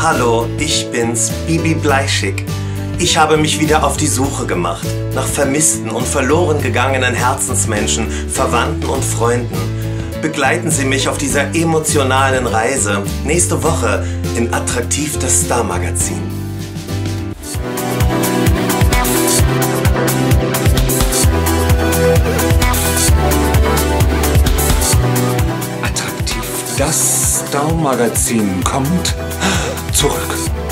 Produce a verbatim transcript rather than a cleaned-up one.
Hallo, ich bin's, Bibi Bleischig. Ich habe mich wieder auf die Suche gemacht nach vermissten und verloren gegangenen Herzensmenschen, Verwandten und Freunden. Begleiten Sie mich auf dieser emotionalen Reise nächste Woche in Attraktiv das Star-Magazin. Attraktiv das Star-Magazin kommt zurück.